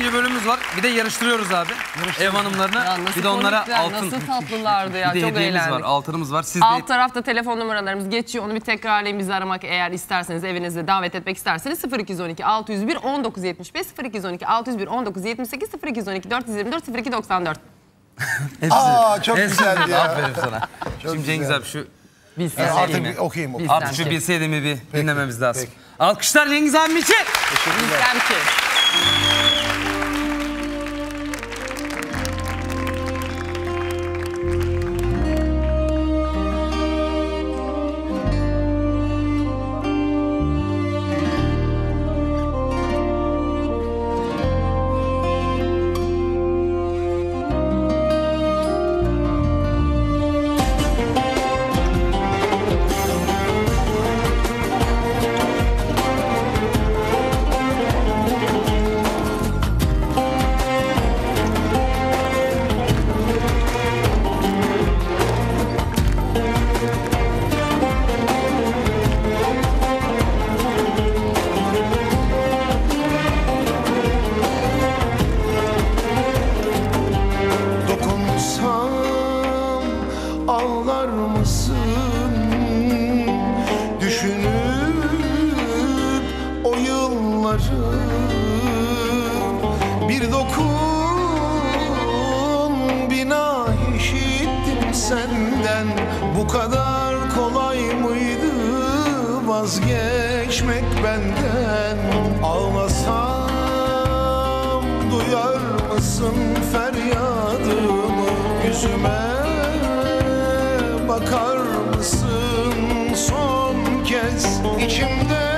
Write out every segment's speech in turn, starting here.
bir bölümümüz var. Bir de yarıştırıyoruz abi. Ev hanımlarını. Bir de onlara altın. Nasıl tatlılardı ya. Bir de çok hediyemiz eğlendik. var, altınımız var. Siz Alt tarafta telefon numaralarımız geçiyor. Onu bir tekrarlayın, bizi aramak eğer isterseniz, evinize davet etmek isterseniz 0212 601 1975 0212 601 1978 0212 424 0294. Çok güzeldi ya. Aferin sana. Şimdi Cengiz abi şu Artık okuyayım. artık şu bilseydim bir dinlememiz lazım. Peki. Alkışlar Cengiz abim için. Bilsem ki. Ağlar mısın düşünüp o yılları? Bir dokun bina işittim senden. Bu kadar kolay mıydı vazgeçmek benden? Ağlasam duyar mısın feryadımı? Yüzüme bakar mısın son kez? İçimde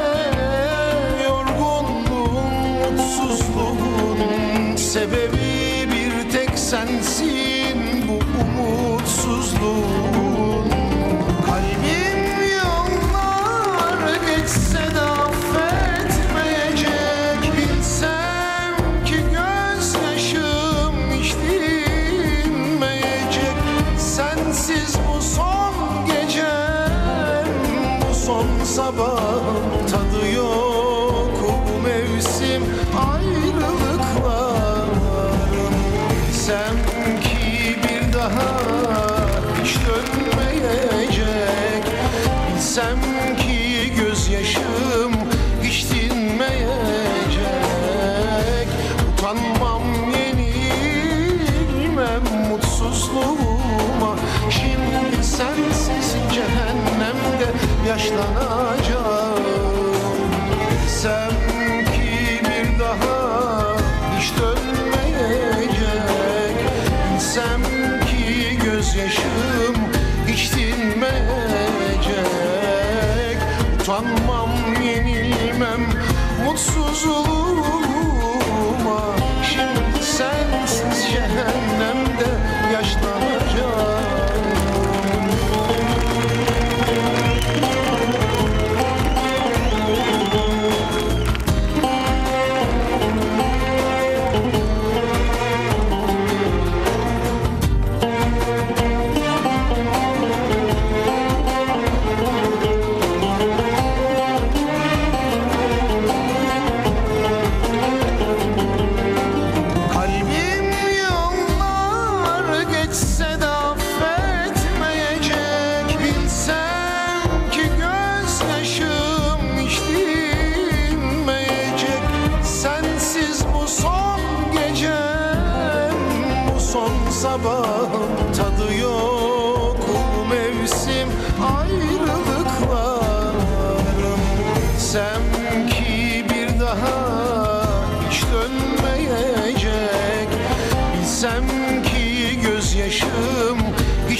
yorgunluğun, mutsuzluğun sebebi bir tek sensin, bu umutsuzluğun. Kalbim yollar geçse de affetmeyecek. Bilsem ki gözyaşım hiç dinmeyecek. Sensiz bu son gecem, bu son sabahım, tadı yok bu mevsim ayrılıklarım. Bilsem ki bir daha hiç dönmeyecek. Bilsem ki gözyaşım hiç dinmeyecek. Utanmam, yenilmem mutsuzluğuma. Şimdi sensiz cehennemde yaşlanacağım. Bilsem ki bir daha hiç dönmeyecek. Bilsem ki gözyaşım hiç dinmeyecek. Utanmam, yenilmem mutsuzluğuma. Şimdi sensiz cehennemde yaşlanacağım. Kalbim yollar geçse de affetmeyecek. Bilsem ki gözyaşım hiç dinmeyecek. Sensiz bu son gecem, bu son sabahım, tadı yok bu mevsim ayrılıklarım. Bilsem ki bir daha hiç dönmeyecek. Bilsem ki gözyaşım hiç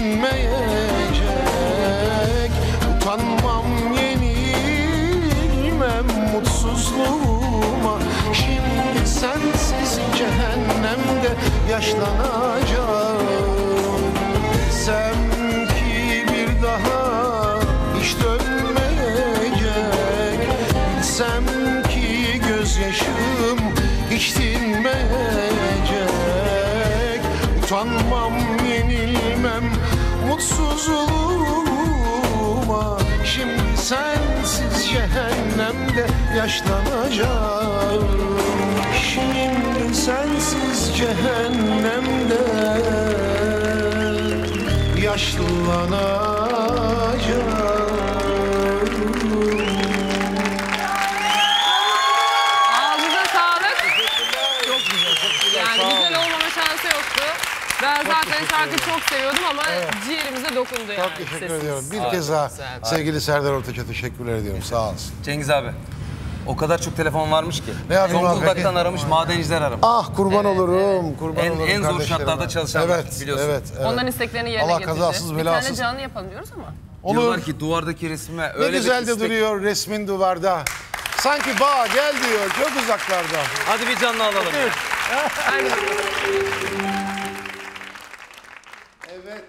dinmeyecek. Utanmam, yenilmem mutsuzluğuma. Şimdi sensiz cehennemde yaşlanacağım. Bilsem ki bir daha hiç dönmeyecek. Bilsem ki gözyaşım hiç dinmeyecek. Utanmam, yenilmem mutsuzluğuma. Şimdi sensiz cehennemde yaşlanacağım. Şimdi sensiz cehennemde yaşlanacağım. Ağzınıza sağlık. Çok güzel. Yani güzel olmama şansı yoktu. Ben zaten şarkıyı çok seviyordum ama ciğerimize dokundu yani. Çok teşekkür sesiniz. ediyorum. Bir kez daha Güzel. sevgili Serdar Ortaç'a teşekkürler ediyorum. Sağ olsun. Cengiz abi. O kadar çok telefon varmış ki. Ne yapayım abi? Zonguldak'tan aramış, madenciler aramış. Ah kurban olurum. Kurban olurum En zor kardeşlerime. şartlarda çalışanlar, Evet, biliyorsun. evet. Onların isteklerini yerine Allah getireceğiz. kazasız Bir belasız. tane canlı yapalım diyoruz ama. Olur. Diyorlar ki duvardaki resme Ne öyle güzel bir de istek. duruyor resmin duvarda. Sanki bağ gel diyor çok uzaklarda. Hadi bir canlı alalım. Evet. Aynen. Evet.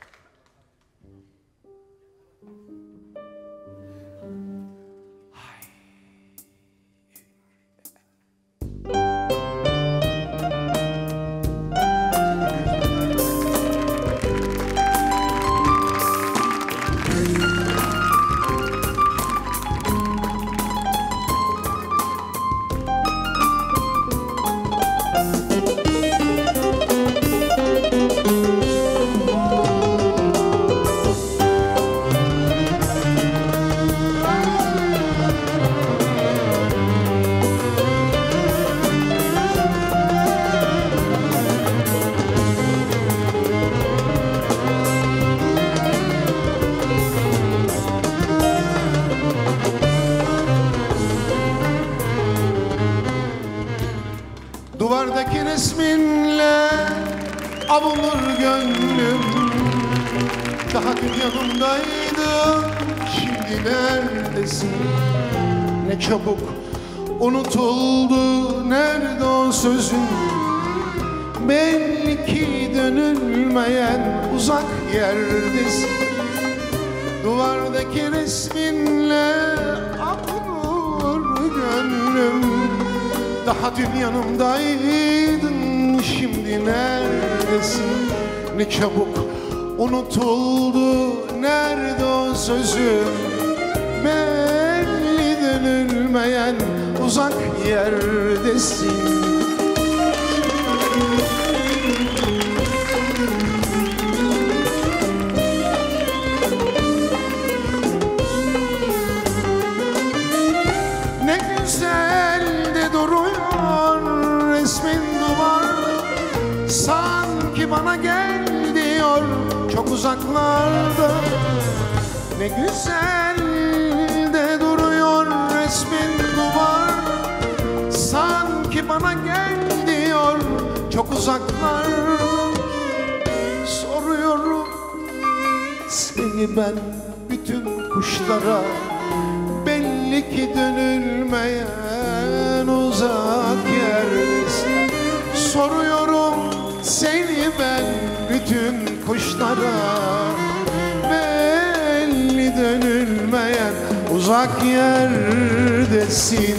Duvardaki resminle avunur gönlüm. Daha dün yanımdaydın, şimdi neredesin? Ne çabuk unutuldu, nerede o sözün? Belli ki dönülmeyen uzak yerdesin. Duvardaki resminle avunur gönlüm. Daha dün yanımdaydın, şimdi neredesin? Ne çabuk unutuldu, nerede o sözün? Belli dönülmeyen uzak yerdesin. Ne güzel de duruyor resmin duvar. Sanki bana gel diyor çok uzaklarda. Ne güzel de duruyor resmin duvar. Sanki bana gel diyor çok uzaklarda. Soruyorum seni ben bütün kuşlara. Belli ki dönülmeyen uzak yerdesin. Soruyorum seni ben bütün kuşlara. Belli dönülmeyen uzak yerdesin.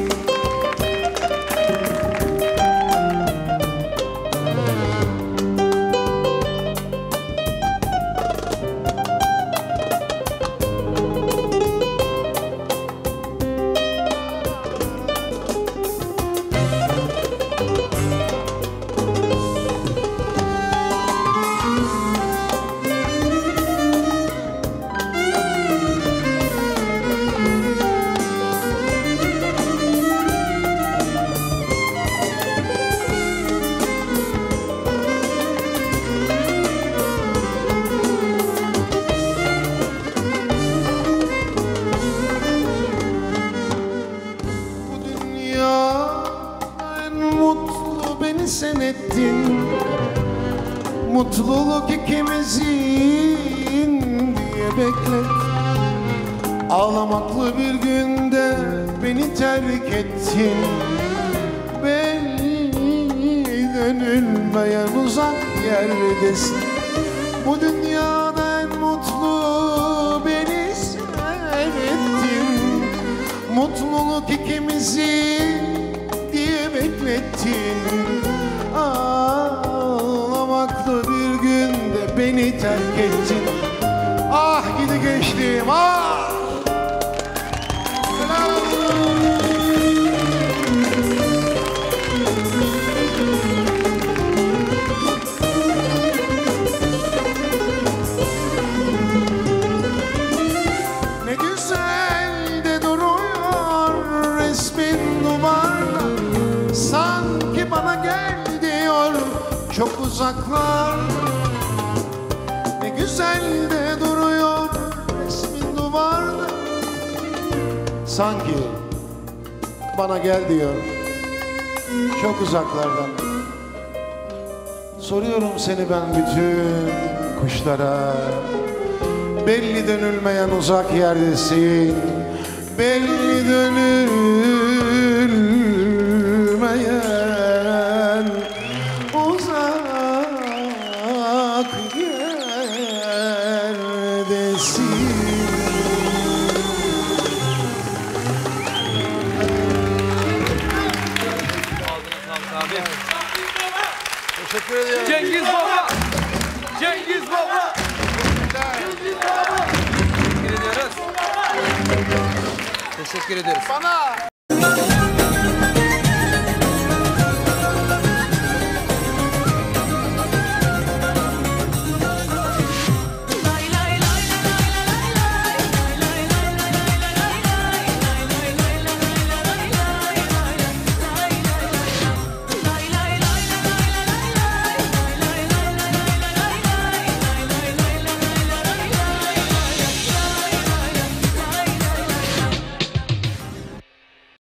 Sen ettin mutluluk ikimizin diye beklet. Ağlamaklı bir günde beni terk ettin. Belli dönülmeyen uzak yerdesin. Bu dünyada en mutlu beni sen ettin. Mutluluk ikimizi diye beklettin. Ağlamaklı bir günde beni terk ettin. Ah gidi geçtim ah. çok uzaklar. Ne güzel de duruyor resmin duvarda. Sanki bana gel diyor çok uzaklardan. Soruyorum seni ben bütün kuşlara. Belli dönülmeyen uzak yerdesin. Belli dönülmeyen uzak yerdesin. Abi. Teşekkür ederim. Cengiz Baba! Cengiz Baba! Teşekkür ediyoruz. Teşekkür ediyoruz. Bana